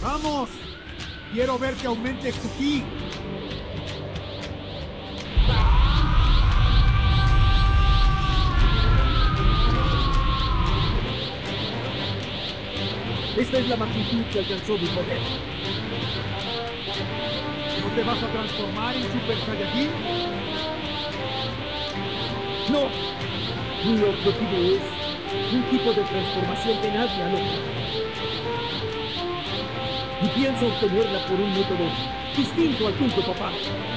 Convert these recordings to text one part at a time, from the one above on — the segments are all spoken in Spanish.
¡Vamos! ¡Quiero ver que aumentes tu ki! Esta es la magnitud que alcanzó mi poder. ¿No te vas a transformar en Super Saiyajin? ¡No! Mi objetivo es un tipo de transformación que nadie ha logrado. Y pienso obtenerla por un método distinto al tuyo, papá.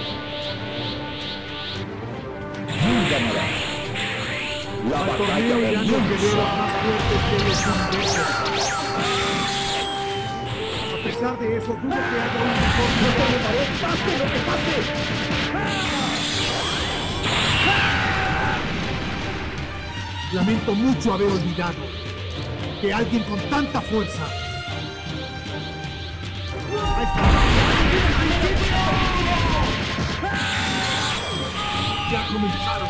Ganará. La Al batalla torneo del irán los guerreros más fuertes que los universos. A pesar de eso, dudo que haya un mejor. ¡No te retaré! ¡Pase lo que pase! Lamento mucho haber olvidado que alguien con tanta fuerza ha estado ya comenzaron.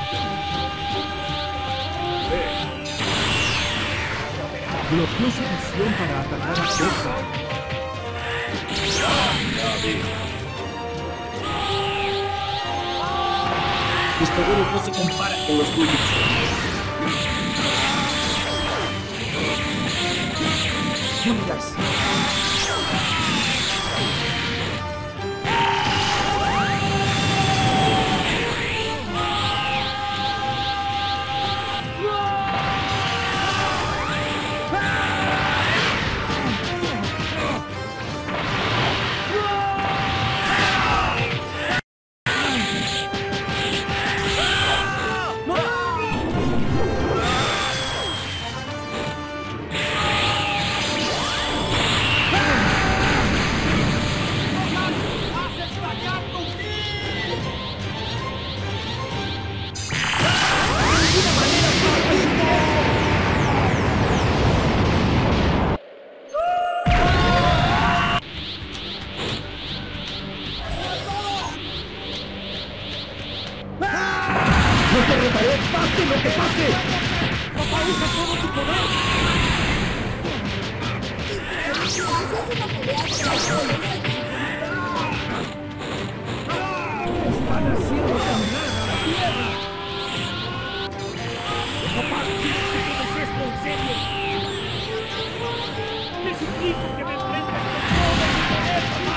Bloqueó su visión para atacar a Tessa. Mis poderes no se comparan con los tuyos. Juntas. ¡No te retaré! ¡Pase lo que pase! ¡Papá, usa todo tu poder! Están haciendo caminar a la tierra. ¡Papá, quiero que tomes esto en serio! ¡Te suplico que me enfrentes con todo mi poder, papá!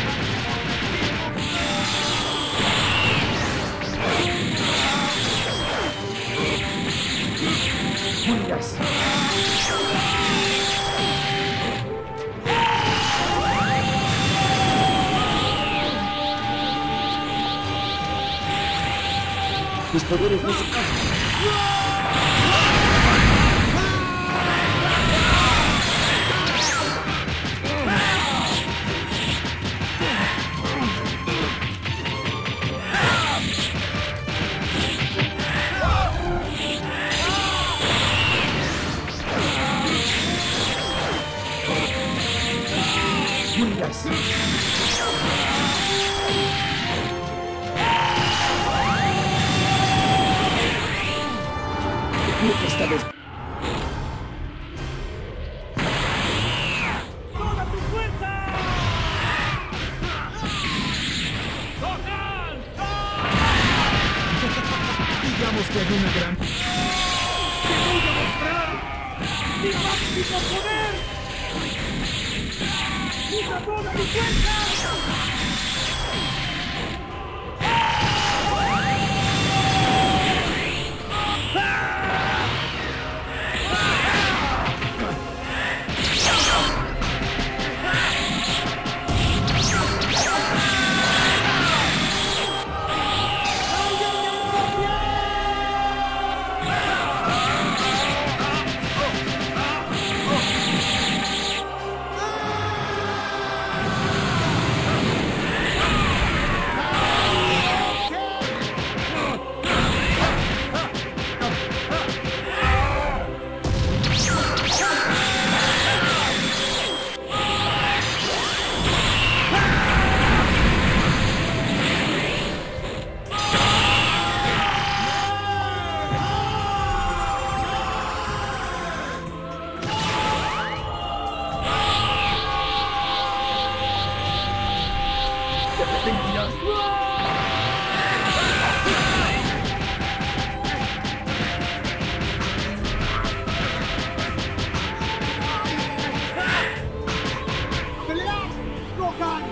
¡Juntas! Mis poderes no se cansan. Juntas. Esta vez. ¡Toda tu fuerza! ¡Gohan! Digamos que hay una gran... ¡Te voy a mostrar mi máximo poder! ¡Usa toda tu fuerza! ganará. ¡Pelea! ¡Gohan!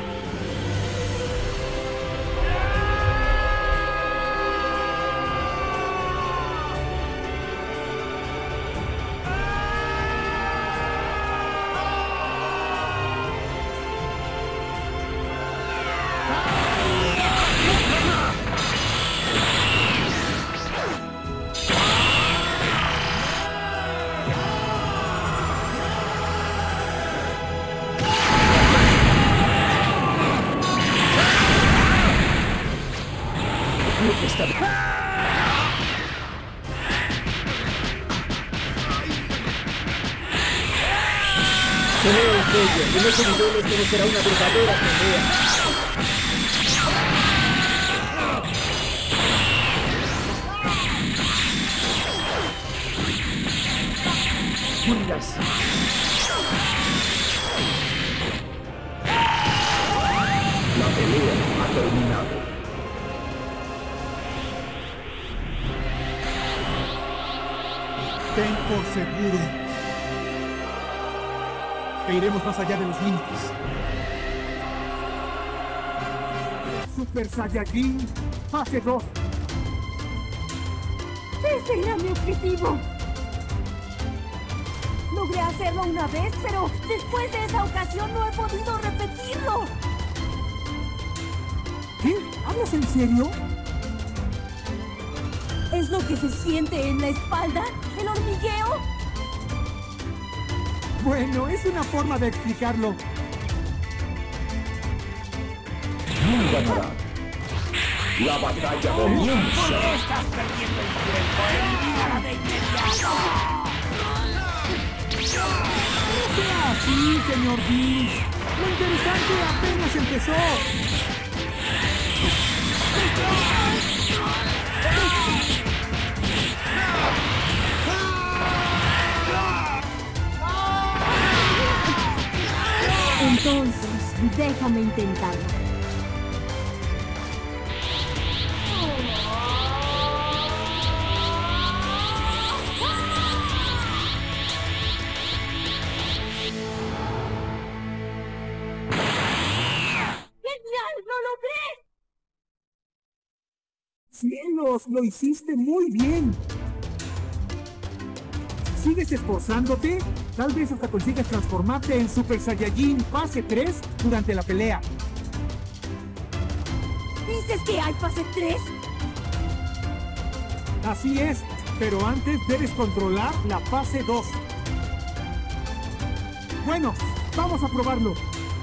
Está bien. Pelea en serio, en ese nivel esto no será una verdadera pelea. Morirás. La pelea ha terminado. Ten por seguro que iremos más allá de los límites. Super Saiyajin fase 2. ¡Ese era mi objetivo! Logré hacerlo una vez, pero después de esa ocasión no he podido repetirlo. ¿Qué? ¿Hablas en serio? ¿Es lo que se siente en la espalda? ¿El hormigueo? Bueno, es una forma de explicarlo. ¿Quién ganará? La batalla comienza. ¡Estás perdiendo el tiempo! ¡Elimínala de inmediato! No sea así, señor Beans. Lo interesante apenas empezó. Entonces, déjame intentarlo. ¡Genial! ¡Lo logré! ¡Cielos! ¡Lo hiciste muy bien! ¿Sigues esforzándote? Tal vez hasta consigas transformarte en Super Saiyajin fase 3 durante la pelea. ¿Dices que hay fase 3? Así es, pero antes debes controlar la fase 2. Bueno, vamos a probarlo.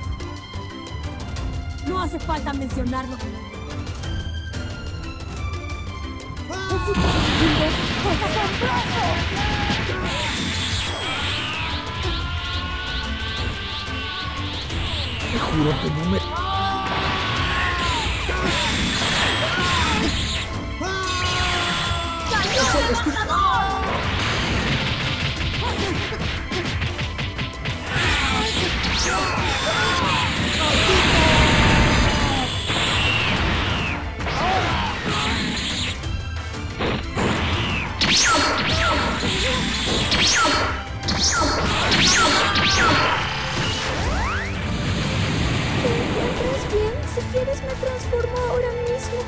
No hace falta mencionarlo. ¡El Super Saiyajin 2 es asombroso! Te juro que no me... Si quieres me transformo ahora mismo.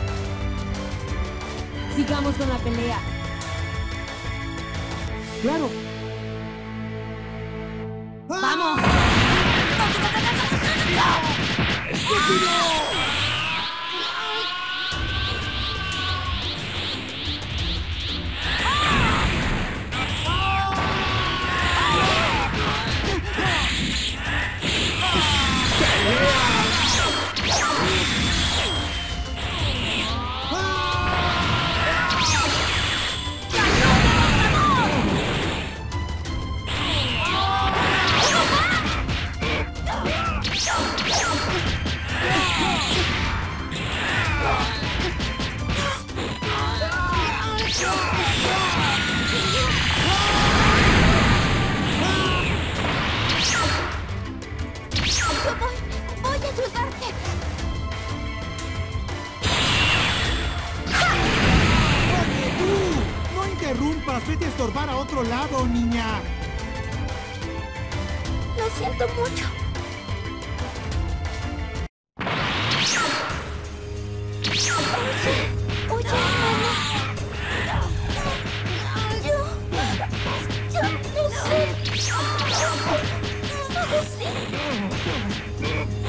Sigamos con la pelea. ¡Claro! ¡Vamos! estorbar a otro lado, niña. Lo siento mucho. Oye, hermano. Yo no sé. No sé.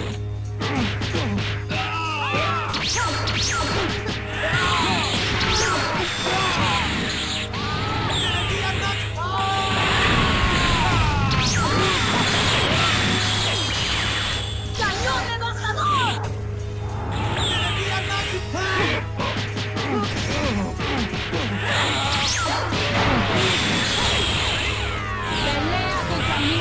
¡Cañón rebajador! ¡Pelea contra mí!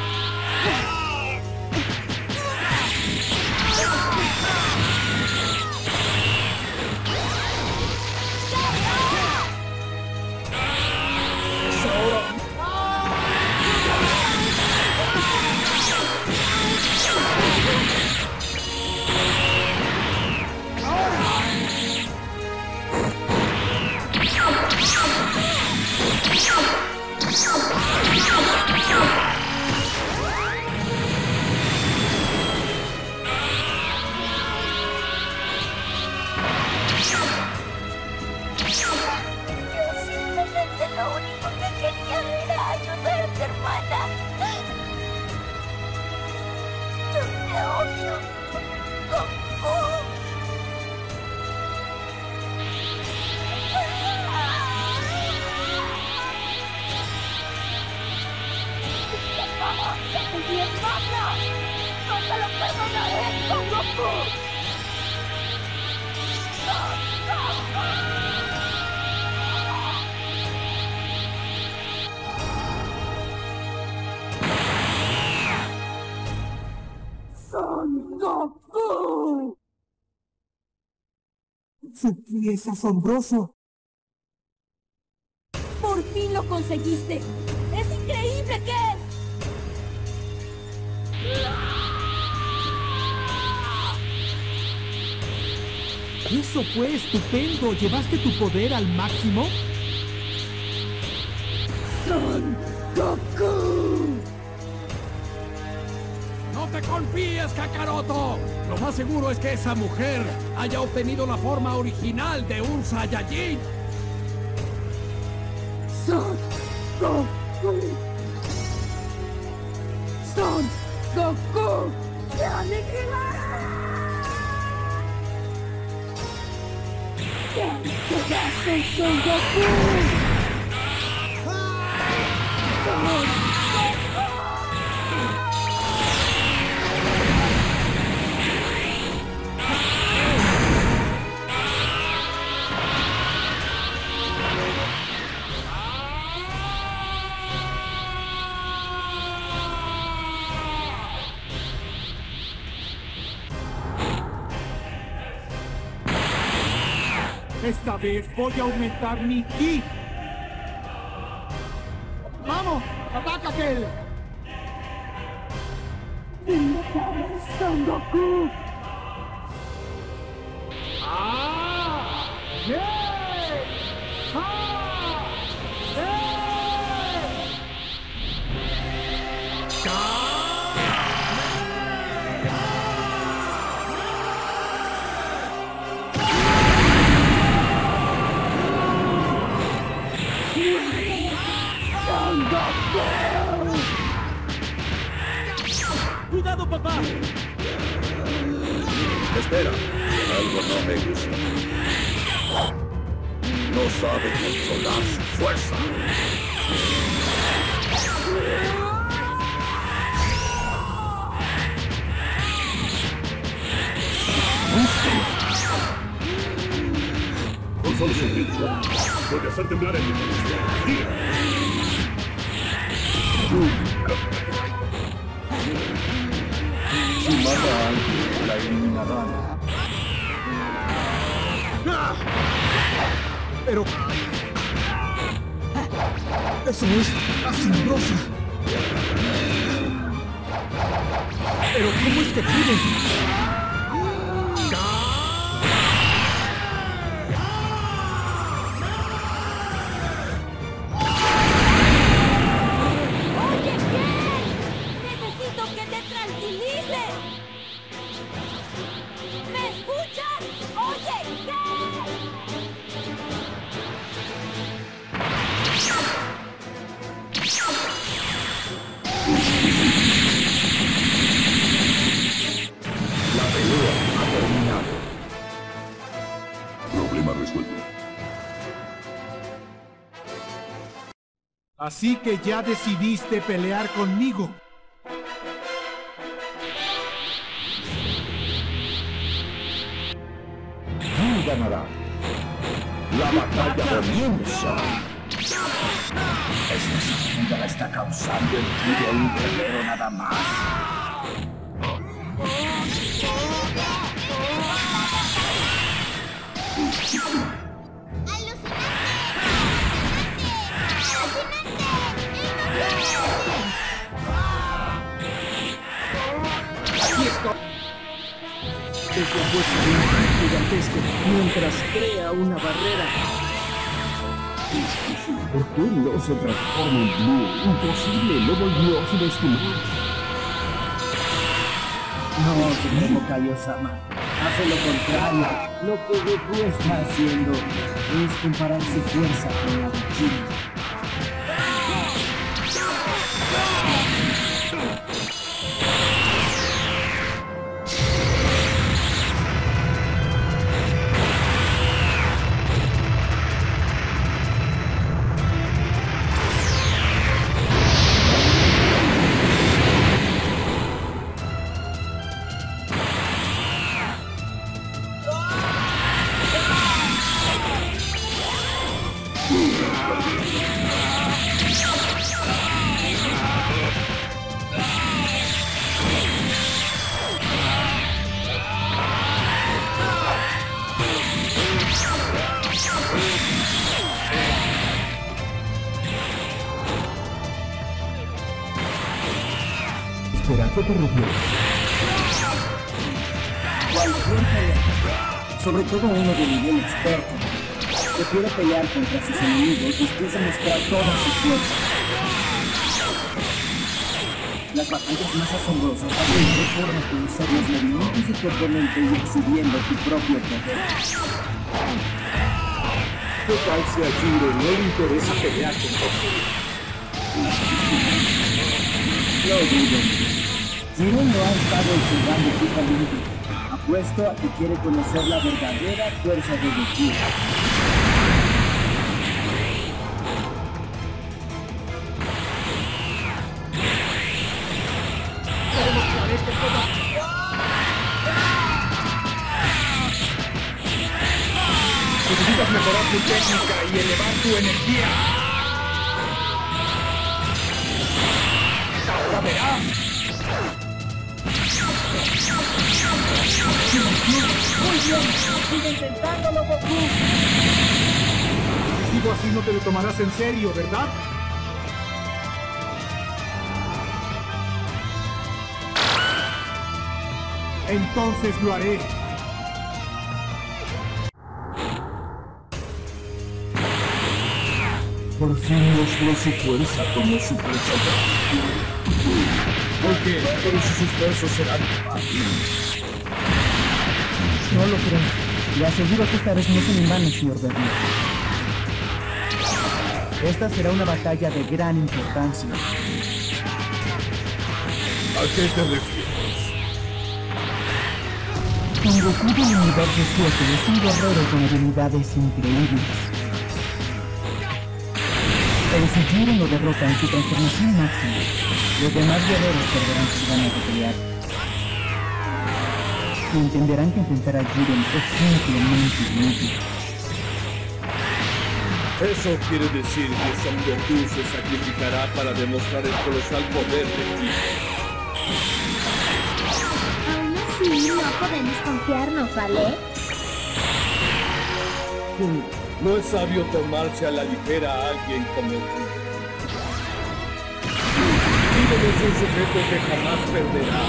Yo simplemente lo único que quería era ayudarte, hermana. Yo te odio, Goku. Mi hermana. No te lo perdonaré, Goku. ¡Son Goku! Su ki es asombroso. Por fin lo conseguiste. Es increíble que... Eso fue estupendo. ¿Llevaste tu poder al máximo? ¡Son Goku! ¡No te confíes, Kakaroto! Lo más seguro es que esa mujer haya obtenido la forma original de un Saiyajin. ¡Son Goku! ¡Son Goku! ¡Te aniquilaré! ¡Soy Son Goku! Esta vez voy a aumentar mi ki. ¡Vamos! ¡Ataca aquel! ¡Son Goku! ¡Ah! ¡Yeah! ¡Ah! ¡Cuidado, papá! Espera, algo no me gusta. No sabe controlar su fuerza. Con solo su ritmo, puede hacer temblar el mundo. Si mata a alguien, la eliminarán. Pero... eso es asombroso. Pero ¿cómo es que pude? Así que ya decidiste pelear conmigo. ¿Quién ganará? La batalla comienza. Esta sacudida la está causando el ki de un guerrero nada más. Desde la fuerza de un gran gigantesco, mientras crea una barrera. ¿Por qué no se transforma en Blue? Imposible, no volvió a subestimar. No, Supremo Kaio-sama. Hace lo contrario. Lo que Goku está haciendo es comparar su fuerza con la de Jiren. ¿Espera, qué te refieres? Cualquier peleador, sobre todo uno de nivel experto, prefiere pelear contra sus enemigos después de mostrar toda su fuerza. Las batallas más asombrosas también de forma de usar los movimientos de tu oponente y exhibiendo tu propio poder. ¿Qué tal si a Jiren no le interesa pelear con Goku? Lo dudo. Jiren lo ha estado observando fijamente. Apuesto a que quiere conocer la verdadera fuerza de Goku. Necesitas mejorar tu técnica y elevar tu energía. ¡Ahora verás! Muy bien, sigue intentándolo, Goku. Si sigo así no te lo tomarás en serio, ¿verdad? Entonces lo haré. Por fin mostró su fuerza como Super Saiyajin. ¿Por qué? Todos sus esfuerzos serán fáciles. No lo creo. Le aseguro que esta vez no se me vano, señor Bernie. Esta será una batalla de gran importancia. ¿A qué te refieres? Con Goku del Universo 7 es un guerrero con habilidades increíbles. Pero si Jiren lo derrota en su transformación máxima, los demás guerreros perderán sus ganas de pelear. Y entenderán que enfrentar a Jiren es simplemente inútil. Eso quiere decir que Son Goku se sacrificará para demostrar el colosal poder de Ki. Aún así, no podemos confiarnos, ¿vale? No es sabio tomarse a la ligera a alguien como tú. Jiren es un sujeto que jamás perderá,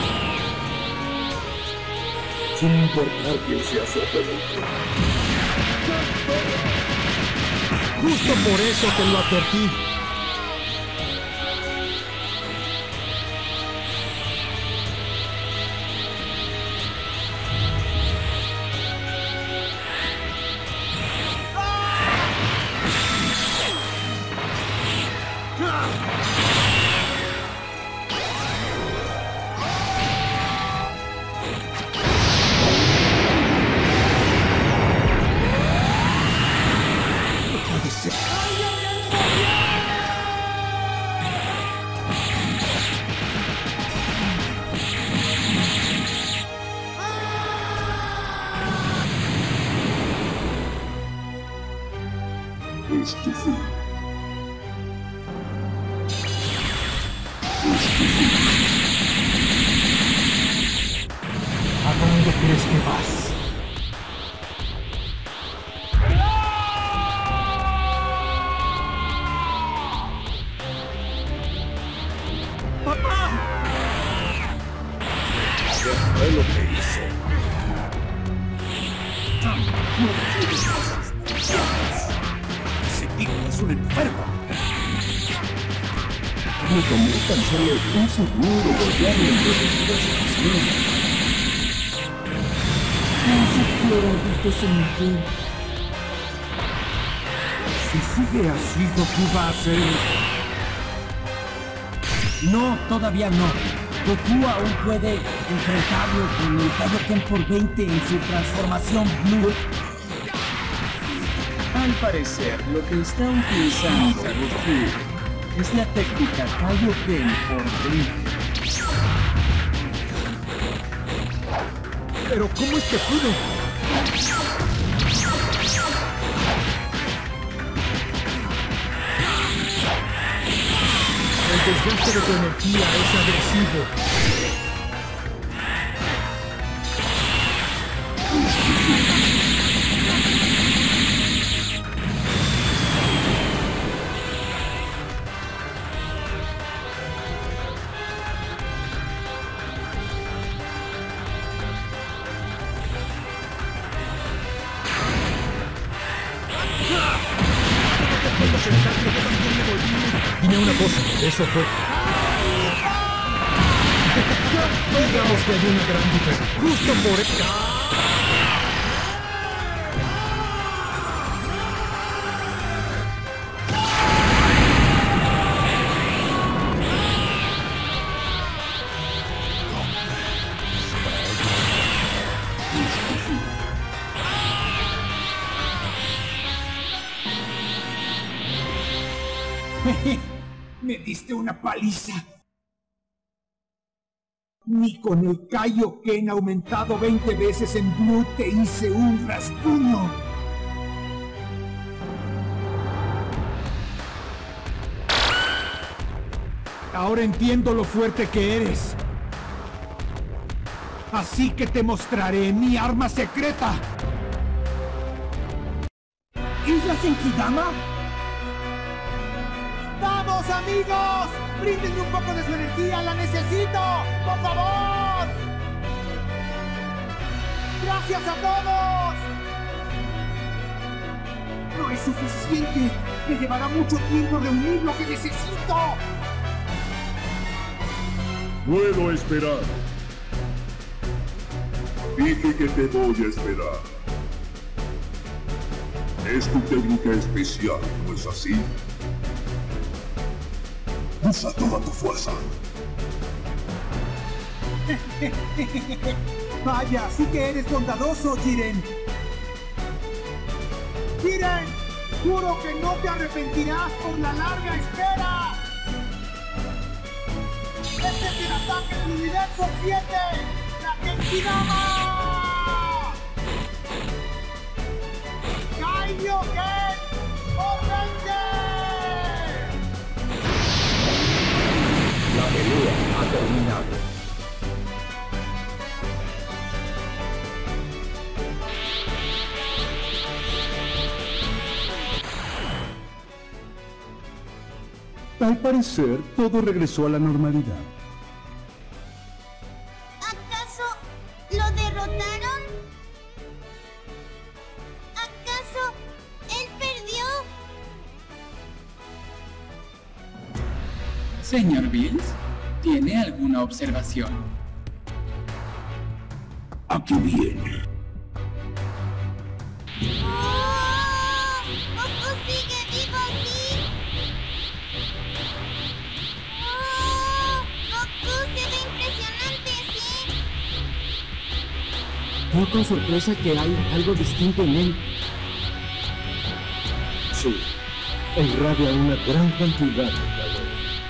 sin importar quién sea su oponente. Justo por eso te lo advertí. ¿A dónde crees que vas? ¿Qué fue lo que hizo? Ese tipo es un enfermo. Me tomó tan solo un segundo golpearme en dos ocasiones. No siquiera viste sentir. Si sigue así, Goku va a ser... No, todavía no. Goku aún puede enfrentarlo con el Kaioken por 20 en su transformación Blue. Al parecer, lo que está utilizando Goku es la técnica Kaioken por 20. Pero ¿cómo es que pudo? El desgaste de tu energía es agresivo. Dime una cosa, eso fue. Digamos que hay una gran diferencia. Justo por eso. Me diste una paliza. Ni con el Kaioken aumentado 20 veces en Blue te hice un rasguño. Ahora entiendo lo fuerte que eres. Así que te mostraré mi arma secreta. ¿Isla Senkidama? ¡Vamos, amigos! ¡Bríndenme un poco de su energía! ¡La necesito! ¡Por favor! ¡Gracias a todos! No es suficiente. Me llevará mucho tiempo reunir lo que necesito. Puedo esperar. Dije que te voy a esperar. Es tu técnica especial, ¿no es así? Usa toda tu fuerza. Vaya, sí que eres bondadoso, Jiren. ¡Jiren! ¡Juro que no te arrepentirás por la larga espera! ¡Este es el ataque del universo 7! ¡La Genkidama! ¡Kaioken por 20! La pelea ha terminado. Al parecer, todo regresó a la normalidad. ¿Acaso lo derrotaron? ¿Acaso él perdió? Señor Bills, ¿tiene alguna observación? Aquí viene. ¡Oh! ¡Goku sigue vivo, sí! ¡Oh! ¡Goku se ve impresionante, sí! Veo con sorpresa que hay algo distinto en él. Sí, irradia una gran cantidad de calor.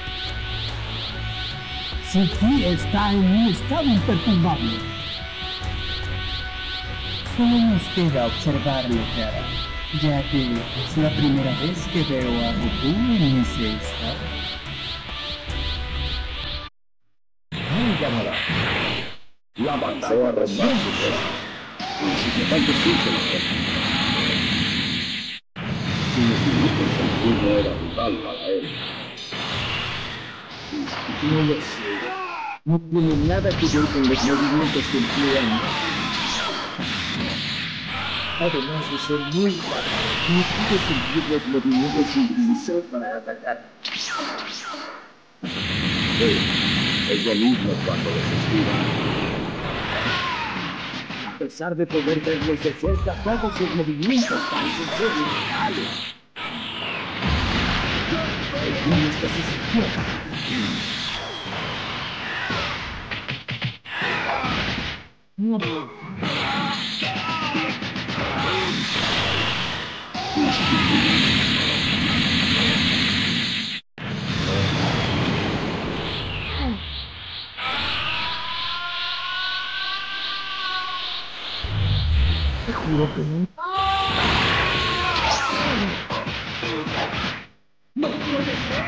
Su ki está en un estado imperturbable. Solo nos queda observar lo que hará. ya que es la primera vez que veo a Goku en ese estado. Cámara. La avanzó a romper su dedo. Principalmente sin minutos el turno era vital para él. No lo sé. No tiene nada que ver con los movimientos que emplean. Además de ser muy rápido, no pude sentir los movimientos que utilizó para atacar. Es lo mismo cuando los esquiva. A pesar de poder verlos de cerca, todos sus movimientos parecen ser reales. El niño está casi fuera. Te juro que no. ¡No puede ser!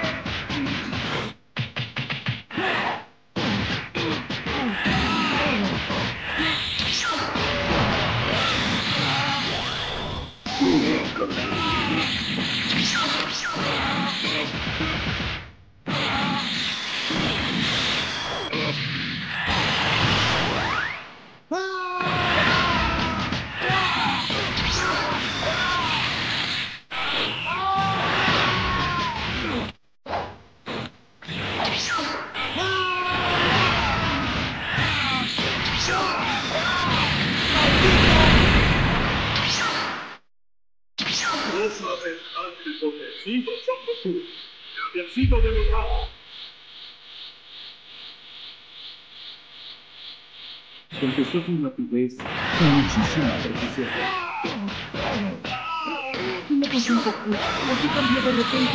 Contestó con rapidez y muchísima precisión. ¿Qué me pasó un poco? ¿Por qué cambió de repente?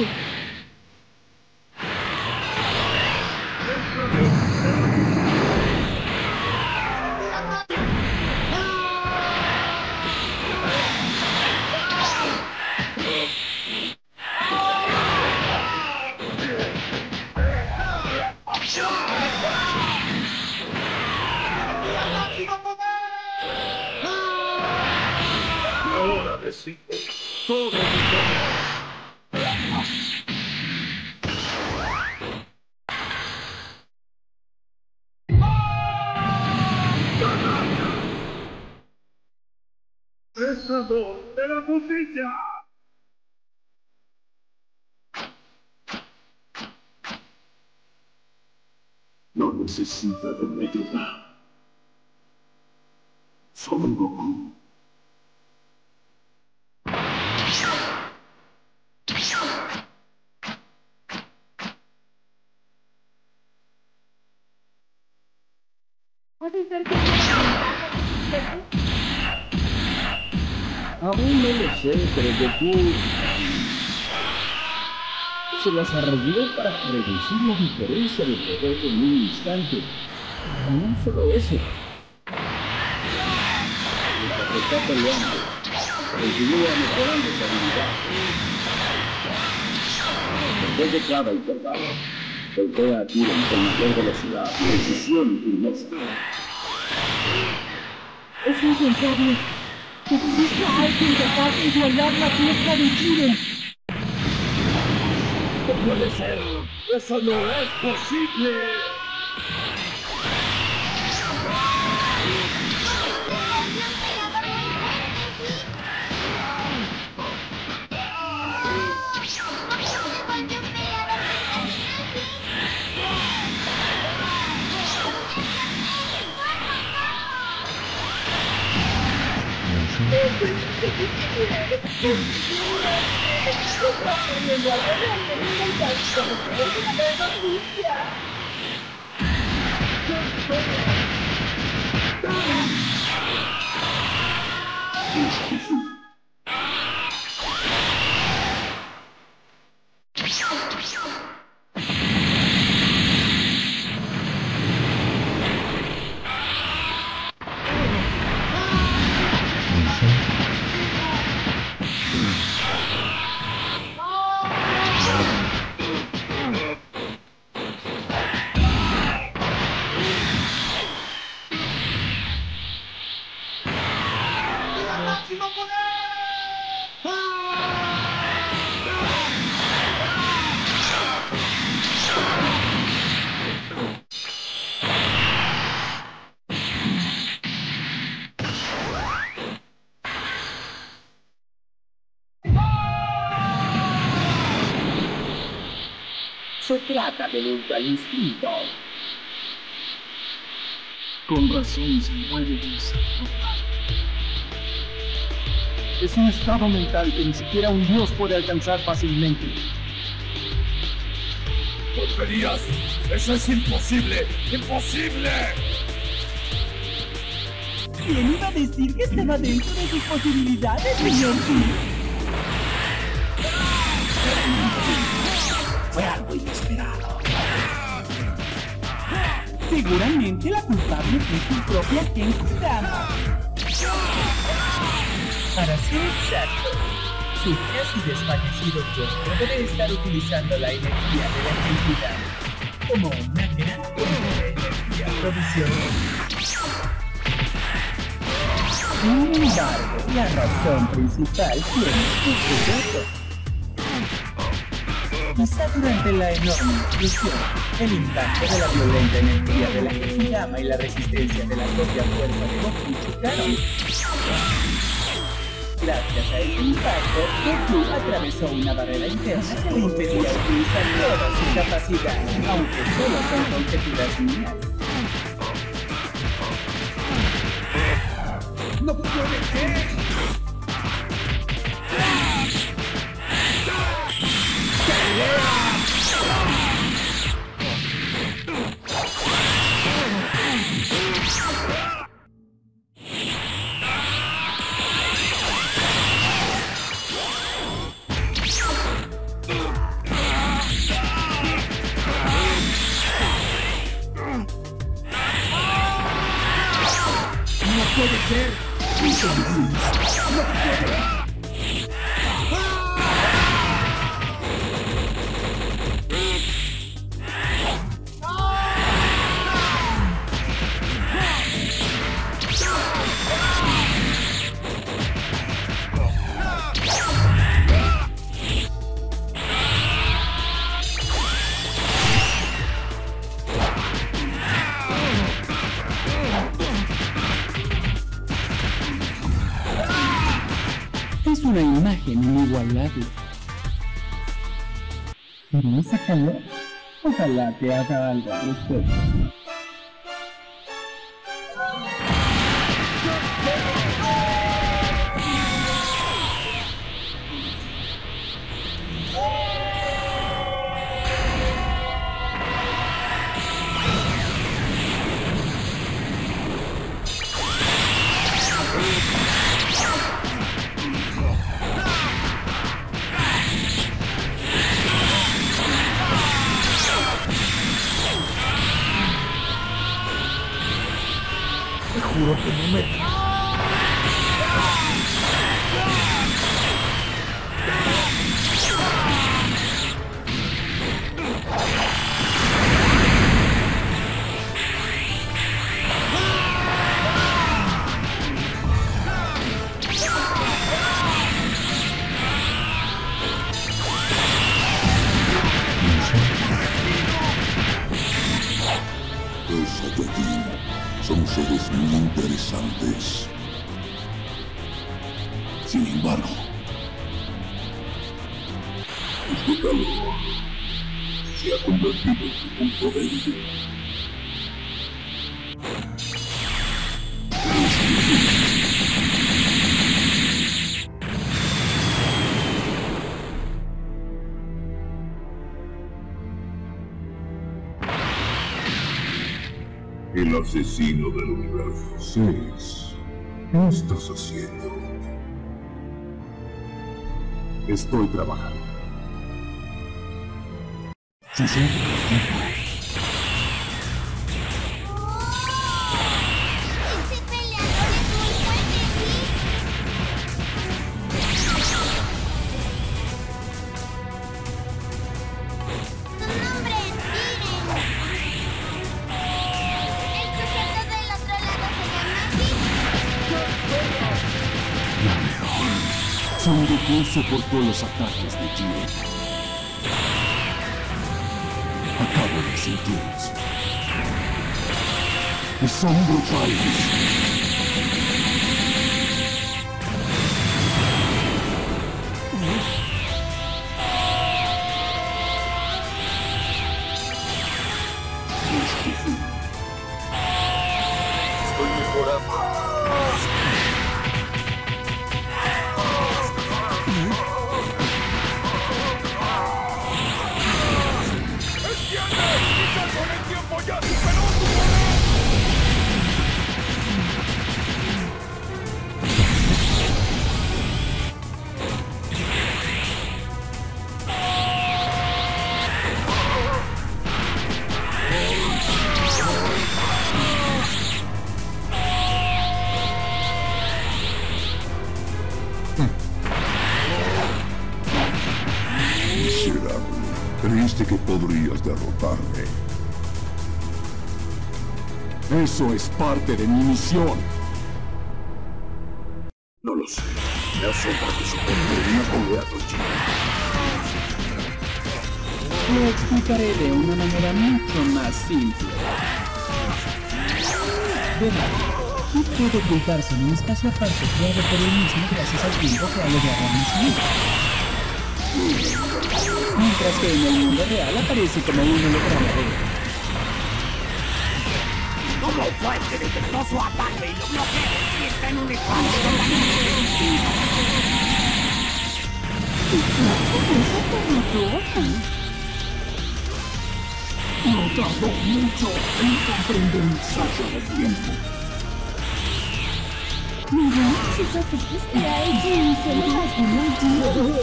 Ahora recibo todo mi poder. ¡Prestador de la justicia! No necesita de mi ayuda. Soy Goku. ¿Puede ser que Aún no lo sé, pero Goku se las arregló para reducir la diferencia de poder en un instante. No solo eso. Mientras está peleando, continúa mejorando su habilidad. Después de cada intervalo, golpea a tiros con mayor velocidad, precisión y firmeza. es insensible? Existe alguien capaz de igualar la fiesta de Jiren. ¡No puede ser! ¡Eso no es posible! Se trata del Ultra Instinto. Con razón se mueve de esa forma. Es un estado mental que ni siquiera un dios puede alcanzar fácilmente. ¡Tonterías! ¡Eso es imposible! ¡Imposible! ¿Quién iba a decir que estaba dentro de sus posibilidades, señor T? Fue algo inesperado. Seguramente la culpable fue su propia Genkidama. Para ser exacto, su casi desfallecido cuerpo debe estar utilizando la energía de la Genkidama como una gran fuente de energía provisional. Sin embargo, la razón principal tiene su secreto. Quizá durante la enorme explosión, el impacto de la violenta energía de la Genkidama y la resistencia de la propia fuerza de Goku chocaron. Gracias a ese impacto, Goku atravesó una barrera interna que le impedía utilizar toda su capacidad, aunque solo son conjeturas mías. ¡No puede ser! puede ser. No puede. Es una imagen inigualable. Pero esa calor, ojalá te haga algo al respecto. Te juro que no me... Los Saiyajin son seres muy interesantes. Sin embargo, este calor se ha convertido en su punto débil. El asesino del universo 6. ¿Qué estás haciendo? Estoy trabajando. Sí, sí. Ese peleador es muy fuerte, ¿sí? Su nombre es Jiren. El sujeto del otro lado se llama Jiren. Ya veo. Son Goku soportó los ataques de Jiren. Acabo de sentirlos. Y son brutales. Estoy mejorando. Creíste que podrías derrotarme. Eso es parte de mi misión. No lo sé. Me asombra que soportaría pelear los chicos. Lo explicaré de una manera mucho más simple. Verá, no puede ocultarse en un espacio aparte creado por él mismo gracias al tiempo que ha logrado recibir. Mientras que en el mundo real aparece como un holograma de él. ¿Cómo fue que detectó su ataque y lo bloqueó si está en un espacio totalmente distinto? No tardó mucho en comprender el saco de tiempo. Mira, sus ataques que ha hecho y se lo has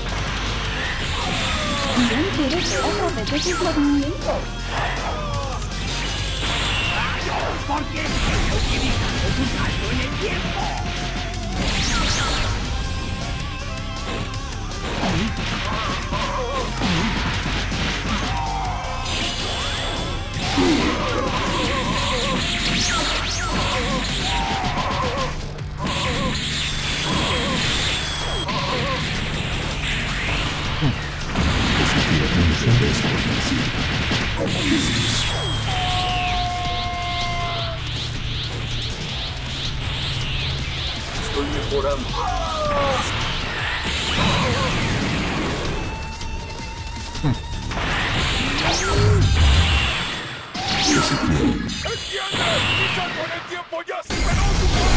Jiren puede ver a través de sus movimientos. ¿Por qué sigue utilizando su salto en el tiempo? Estoy mejorando. ¡Entiende! ¡Mi salto en el tiempo ya superó su poder!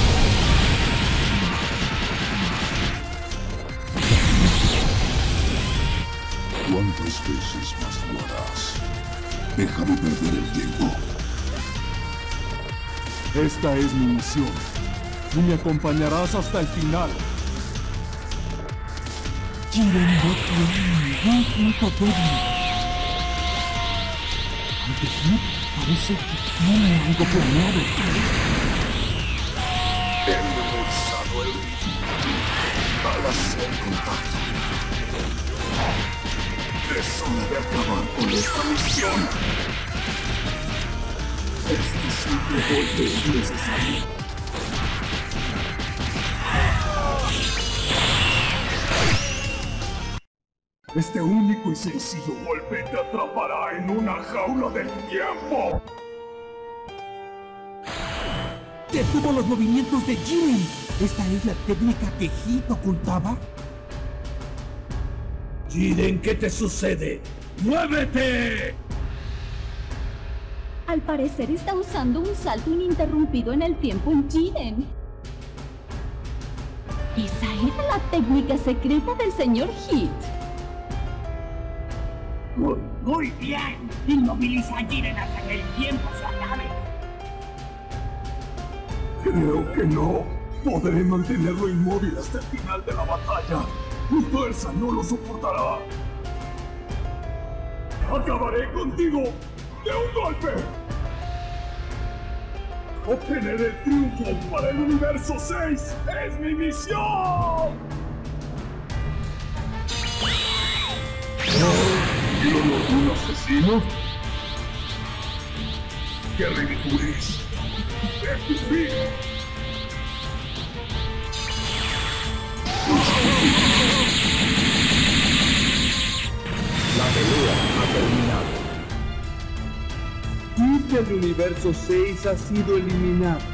¿Cuántas veces más lo harás? Déjame perder el tiempo. Esta es mi misión. Y me acompañarás hasta el final. Jiren no tiene ningún punto débil. Aunque sí, parece que tiene algo planeado. He reforzado el ritmo al hacer contacto. Es hora de acabar con esta misión. Este simple golpe es necesario. Este único y sencillo golpe te atrapará en una jaula del tiempo. Detuvo los movimientos de Jiren. ¿Esta es la técnica que Hit ocultaba? Jiren, ¿qué te sucede? ¡Muévete! Al parecer está usando un salto ininterrumpido en el tiempo en Jiren. Esa era la técnica secreta del señor Hit. Muy bien. Inmoviliza a Jiren hasta que el tiempo se acabe. Creo que no. Podré mantenerlo inmóvil hasta el final de la batalla. Mi fuerza no lo soportará. Acabaré contigo de un golpe. Obtener el triunfo para el universo 6 es mi misión. ¿Un asesino? ¡Qué ridiculez! ¡Es tu fin! terminado. Kid del universo 6 ha sido eliminado.